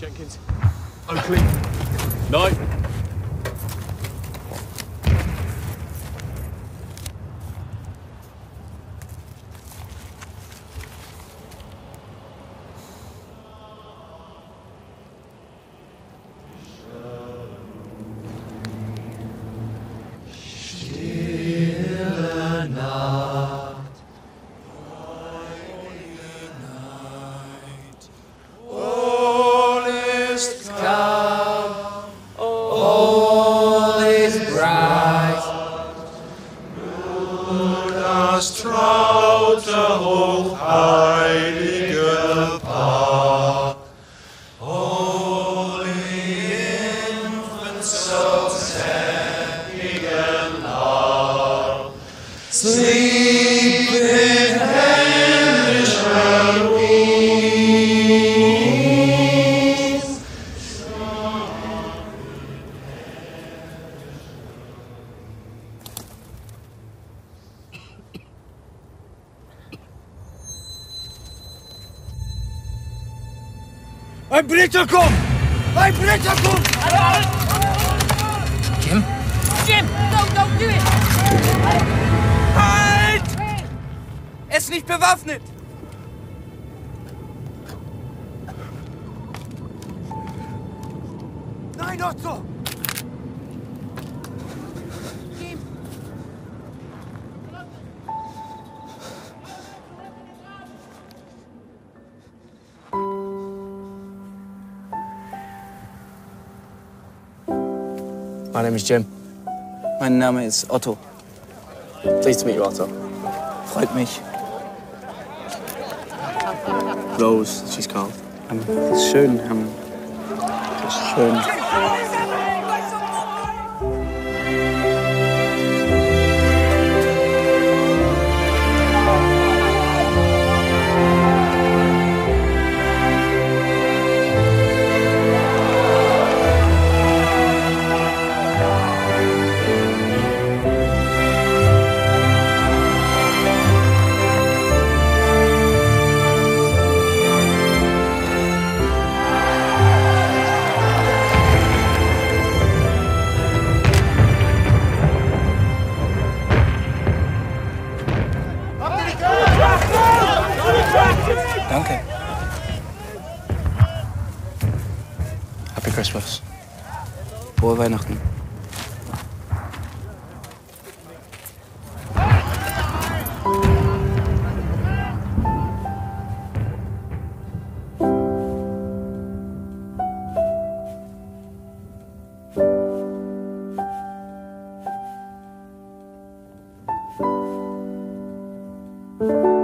Jenkins. Oakley. Night. Ein Blitzer kommt! Ein Blitzer kommt! Jim? Jim, don't do it! Halt! Er ist nicht bewaffnet! Nein, Otto! Jim! My name is Jim. Mein Name ist Otto. Pleased to meet you, Otto. Freut mich. Rose, she's called. Das ist schön. Das ist schön. Danke. Happy Christmas. Frohe Weihnachten. Thank you.